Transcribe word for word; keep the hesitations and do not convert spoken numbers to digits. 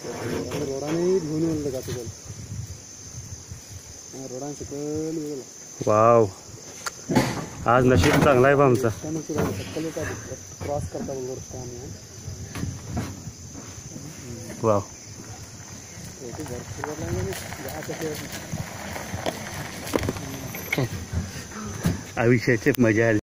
रोडाने घेऊन येऊन का तुझं रोडाने सकल वाव आज नशीब चांगला आहे बा आमचा सकल क्रॉस करता बरोबर आम्ही वाव आयुष्याची मजा आली.